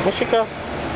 Música.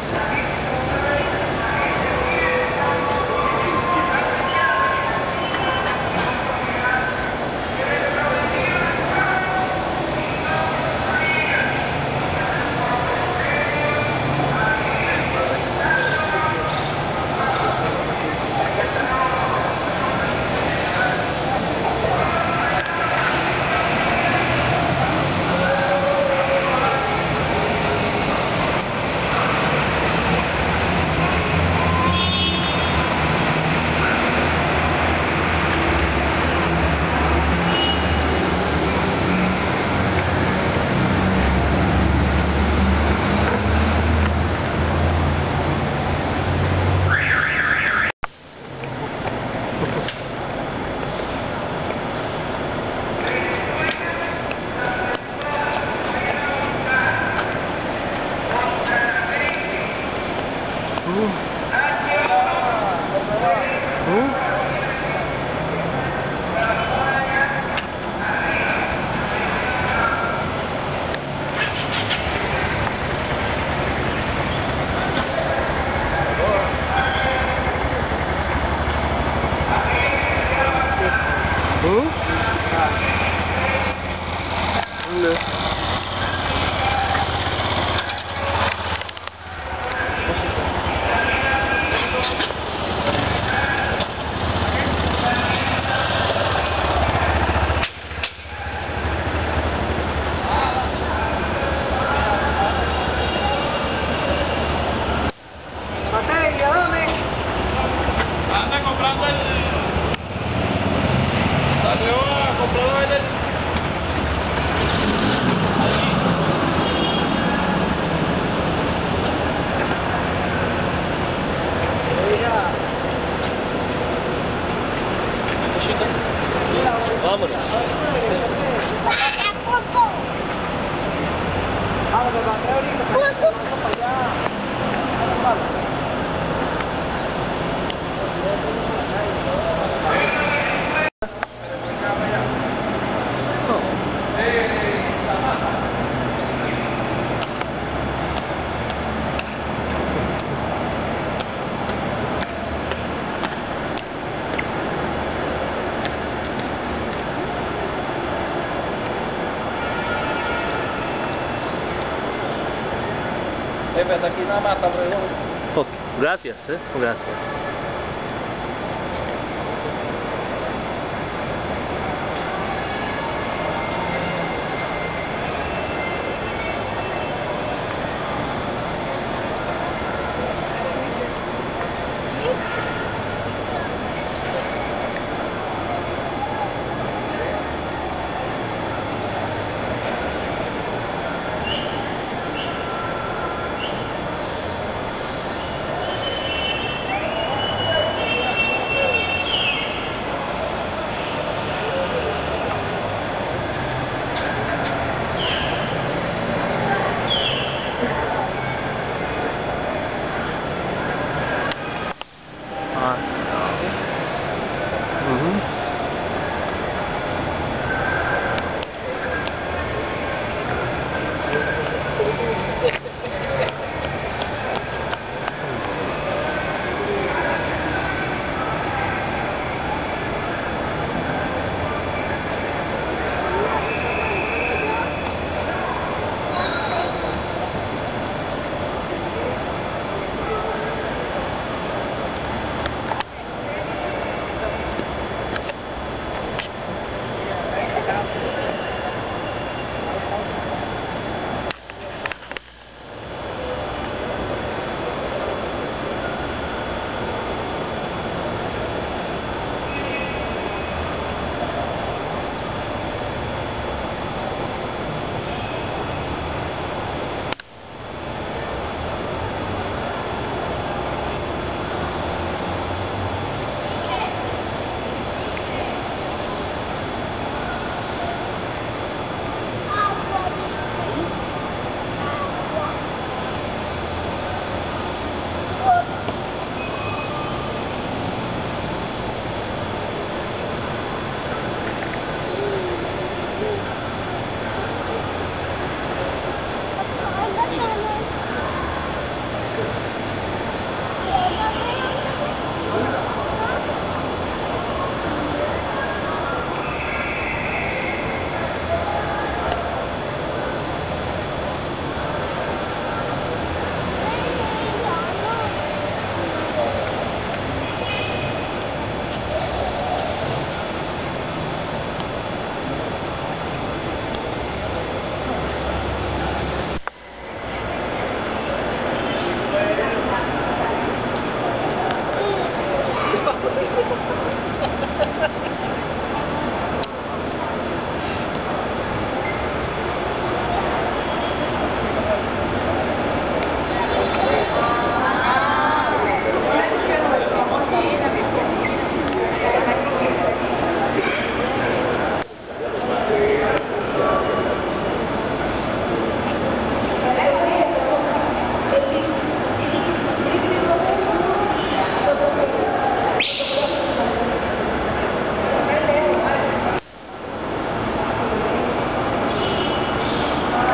Jefe, hasta aquí nada más, hasta luego. Ok, gracias, gracias.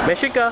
México.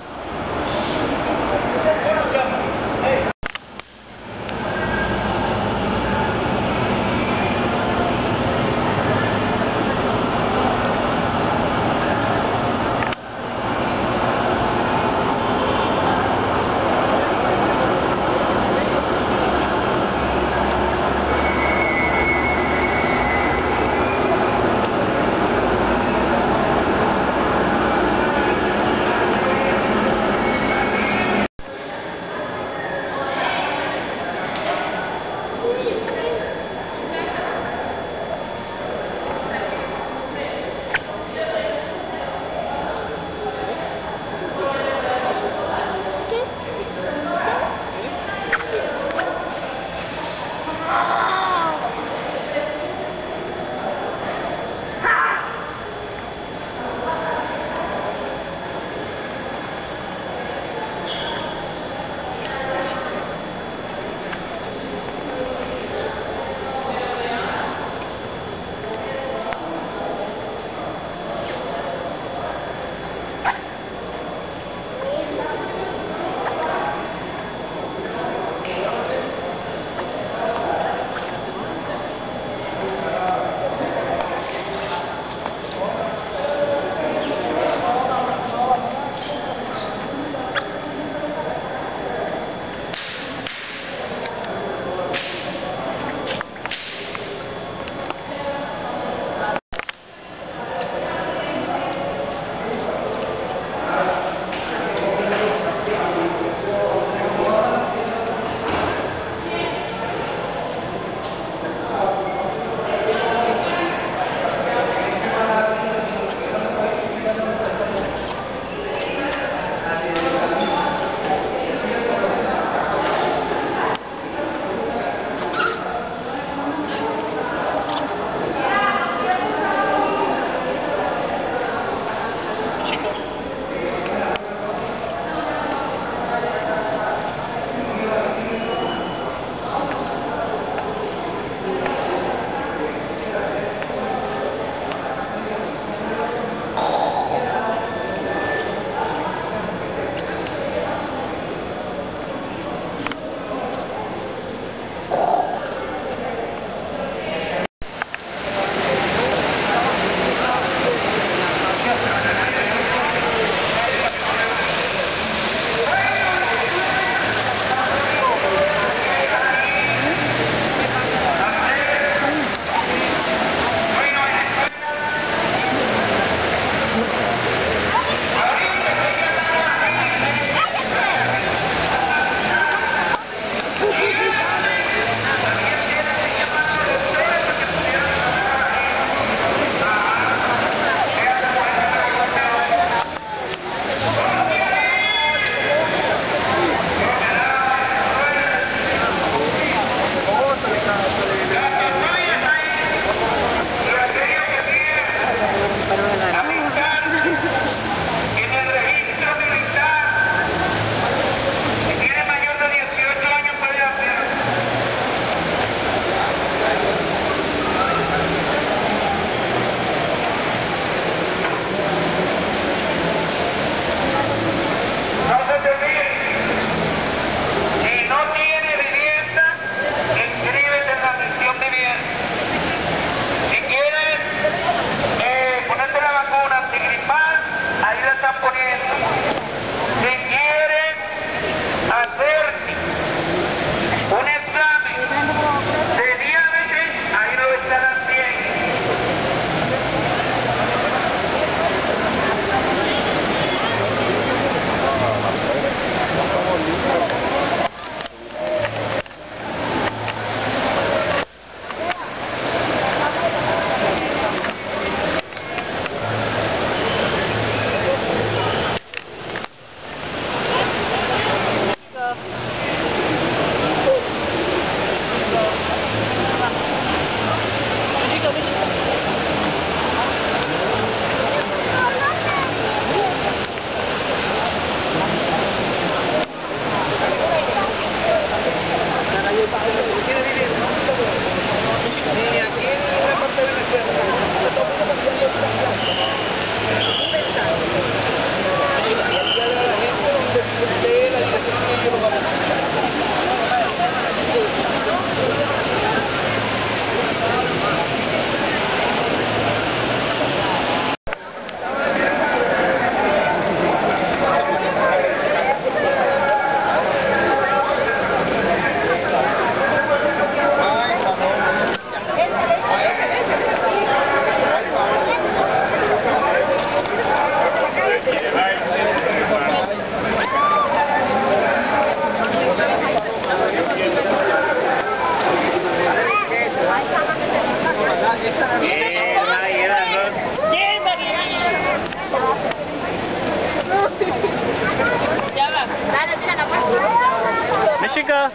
chica.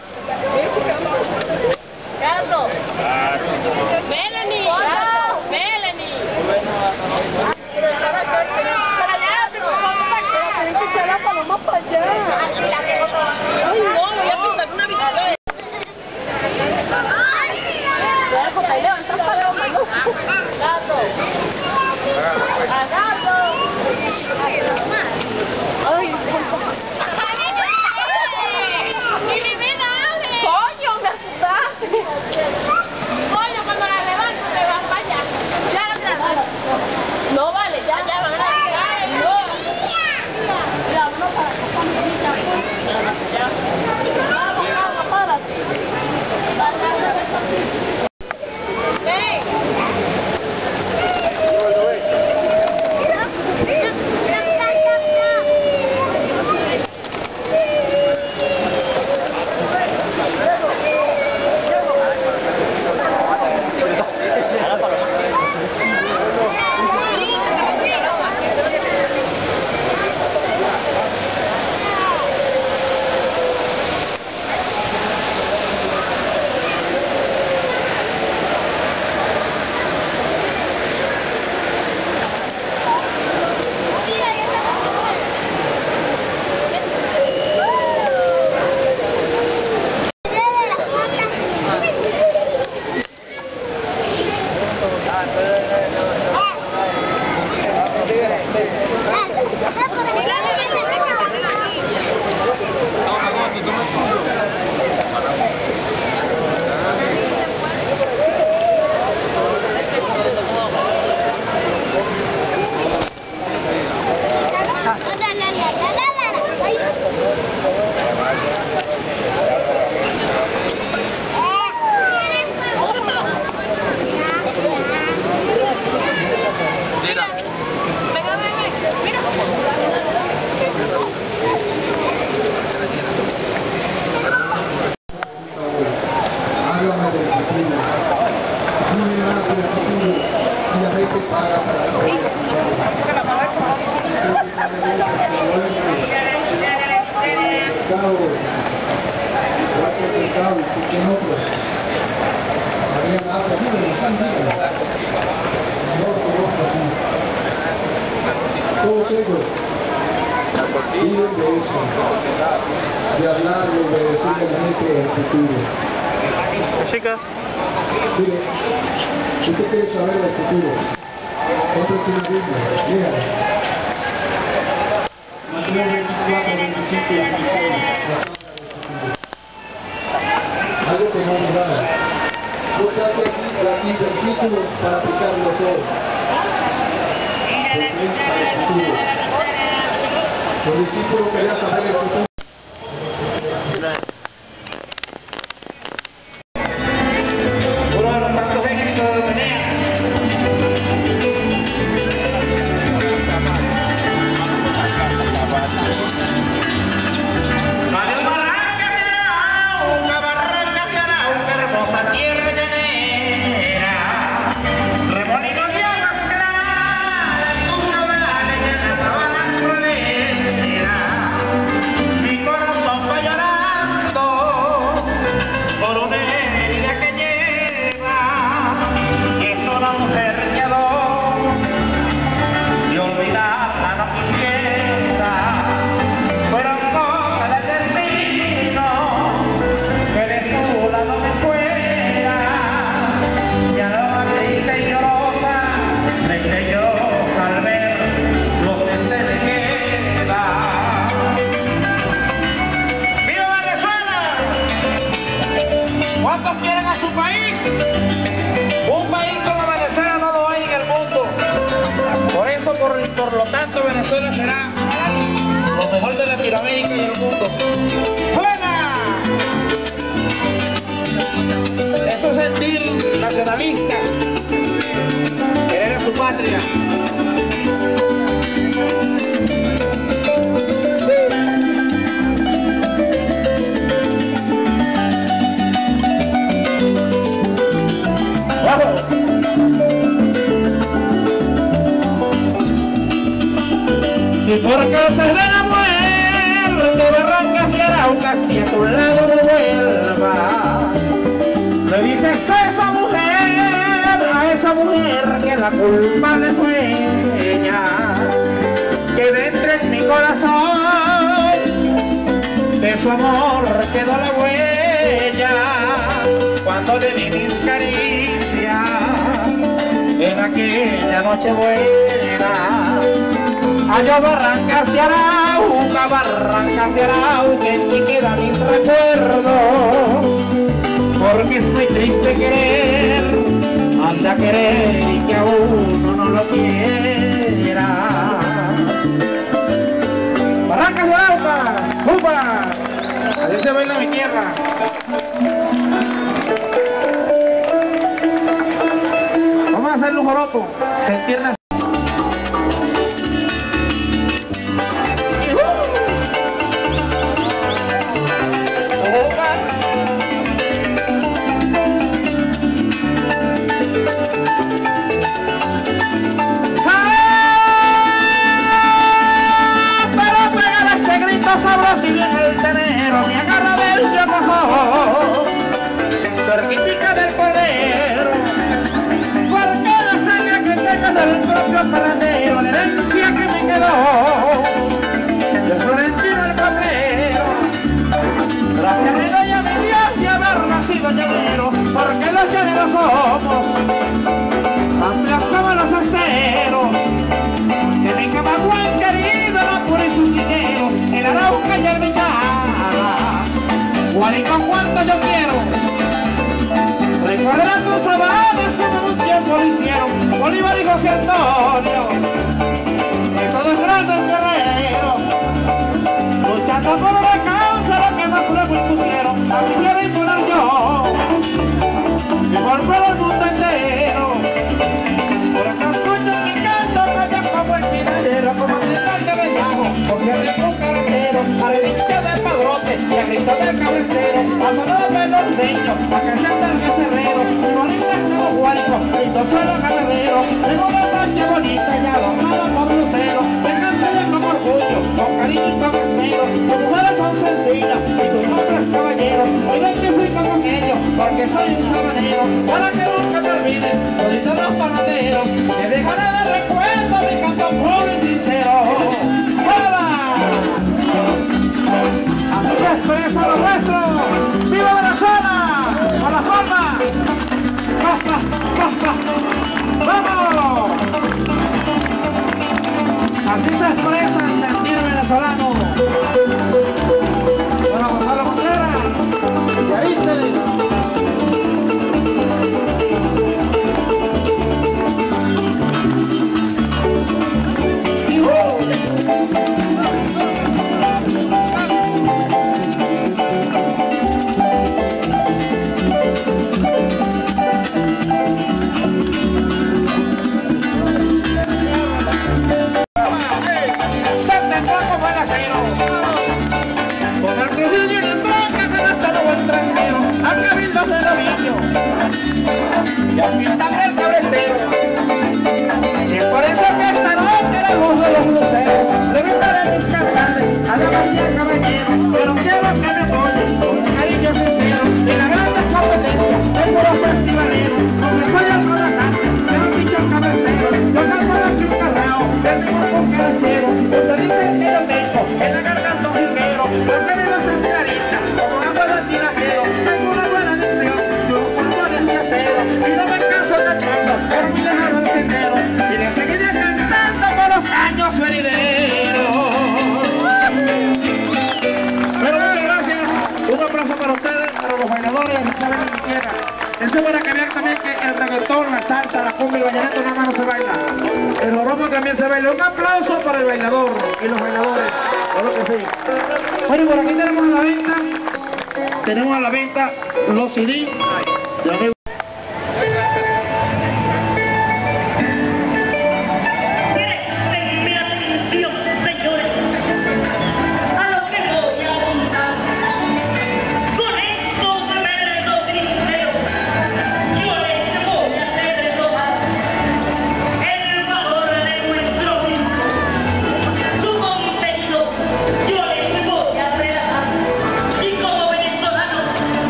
Carlos. Melanie. Melanie. Para allá, pero tienen que echar la paloma para allá. Ay, no, voy a pintar una bicicleta. Déjate, levanta paloma, ¿no? Gato. Gato. Ay, coño, me asustaste. Coño, cuando la levanto te vas para allá. Ya, no vale, ya, van a no. Ya, vámonos para acá. Vamos, párate. Ven. Todos ellos viven de eso, de hablar y obedecer a la gente del futuro. Chica. Mire, usted quiere saber del futuro. Cómprese una Biblia, léala. Mateo 24, 25 y 26. Algo que no olvidar. Yo saqué aquí versículos para aplicarlos hoy. Porque es para el futuro. Los discípulos querían saber el futuro. Uno de los tantos éxitos de Menea. Mario Barranca de Arauca, hermosa tierra llanera, remolinos de aguas claras, duro de la leyenda, sabana cruelera, mi corazón va llorando por una herida que lleva, que es una mujer que adoro, y olvidarla no quisiera, pero cosa del destino, que de su lado me fuera, y ahora triste y llorosa, triste yo al ver lo que se le queda. ¡Viva Venezuela! ¿Cuántos quieren a su país? Un país como Venezuela no lo hay en el mundo. Por lo tanto, Venezuela será lo mejor de Latinoamérica y el mundo. ¡Suena! Eso es sentir nacionalista, querer a su patria. ¡Vamos! Si por causas de la muerte Barrancas y Araucas, si a tu lado no culpable fue ella, que dentro en mi corazón de su amor quedó la huella, cuando le di mis caricias en aquella noche buena. Allá Barrancas de Arauca, que en mí quedan mis recuerdos, porque es muy triste querer, anda a querer y que a uno no lo quiera. Barrancas de Arauca, ¡Juba! Así se baila mi tierra. Vamos a hacerle un joropo, sentirla. Sabroso y bien el tenero me agarra del yocoso, cerquitica del cordero, porque la sangre que tengo del propio paradero, la herencia que me quedó de Florentino el Coplero. Gracias le doy a mi Dios y haber nacido llanero, porque los llaneros somos amplios como los aceros, que mi Camagüey querido no pure sus dineros, el Arauca y el Villada, Guarico cuanto yo quiero, recordarán tus sabanas como un tiempo lo hicieron Bolívar y José Antonio, que todos grandes guerreros, luchando por una causa, lo que más luego impusieron, a mi quiero imponer yo, y por todo el mundo entero, por acá escucho mi canto, calla como el minadero, como el alcalde de Llamo, porque rico un carretero, a la derecha del padrote, y a grito del cabecero, a todos de los niños, a cantar del becerrero, y bonita de los guaricos, y dos suelos ganaderos, en una noche bonita y adornada por lucero, venganse con orgullo, con cariño y con esmero, tus mujeres son sencillas, y tus hombres caballeros, hoy no te fui con ellos, porque soy un sabanero, para que nunca me olvides, lo dicen los panaderos, que dejaré de recuerdo mi canto puro y sincero. ¡Hola! Así se expresa lo nuestro. ¡Viva Venezuela! ¡A la forma! ¡Basta! ¡Basta! ¡Vamos! Así se expresa el sentir venezolano. Bueno, Gonzalo Contreras, y Arístedes. Y al fin también el cabrecero, y es por eso que esta noche la voz de los luceros le brindaré mis cantantes a la bahía caballero, pero quiero que me apoyen con un cariño sincero de la grande competencia del puro festivalero, porque soy el comandante, me han dicho el cabecero, yo canto aquí un carrao, del mismo caracero, usted dice que yo tengo en la garganta un jilguero, porque me vas a clarita como agua del tirajero, tengo una buena dicción, yo cuando de acero, y no me canso cantando, pero muy lejano el sendero, y le seguiré cantando por los años venideros. Pero muchas gracias, un aplauso para ustedes, para los bailadores de Isabel de mi tierra. Eso para que vean también que el reggaetón, la salsa, la cumbia y el vallenato nada más no se baila. El joropo también se baila. Un aplauso para el bailador y los bailadores, claro que sí. Bueno, por aquí tenemos a la venta los CD.